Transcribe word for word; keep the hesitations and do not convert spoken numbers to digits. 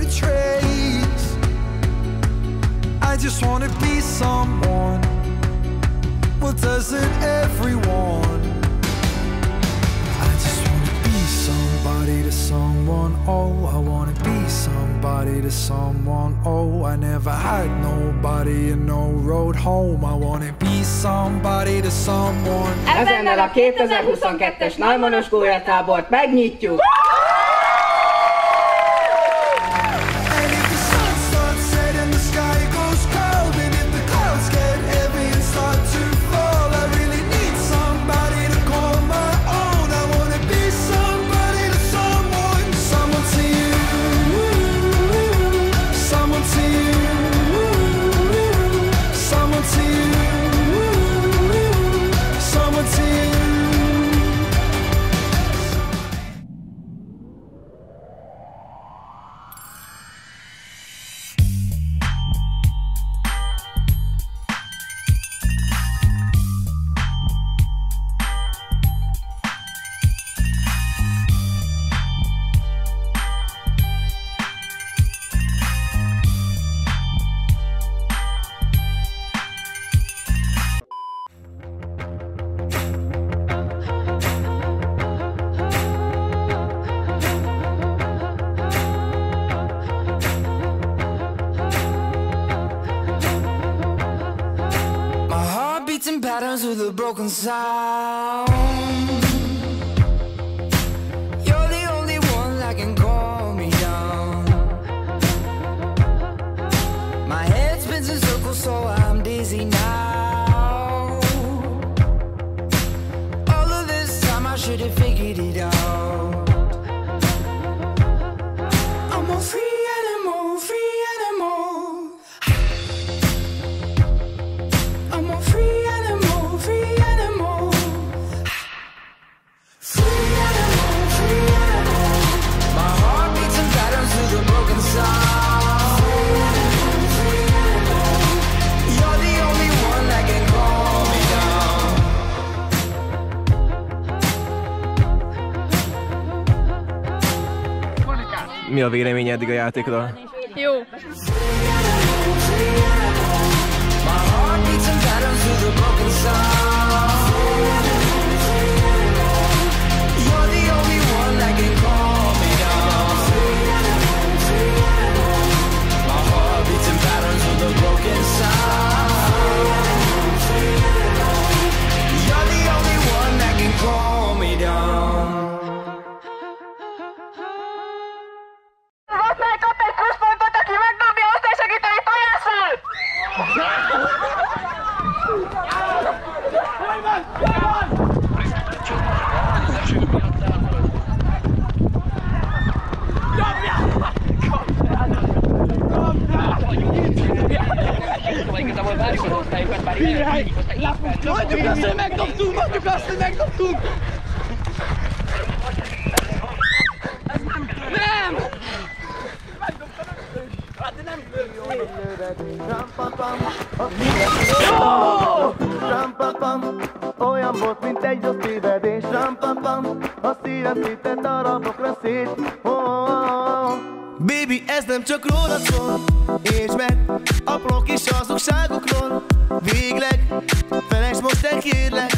trace. I just wanna be someone. Well, doesn't everyone? I just wanna be somebody to someone. Oh, I wanna be somebody to someone. Oh, I never had nobody and no road home. I wanna be somebody to someone. Ezennel a kétezer-huszonkettes Najmanos gólyatábort megnyitjuk! Patterns with a broken sound. You're the only one that can calm me down. My head spins in circles, so I'm dizzy now. All of this time I should have figured it out. I'm a free animal, free animal. I'm a free Mi a véleményed eddig a játékról? Jó. Mondjuk azt, hogy megdobtunk! Mondjuk azt, hogy megdobtunk! Nem! Megdobtam össze is! Hát de nem jó! Olyan volt, mint egy rossz tévedés. A szívem szétett darabokra szét. Baby, ez nem csak rólad szól. Értsd meg, apró kis hazugságokról. Végleg, felejtsd most el, kérlek.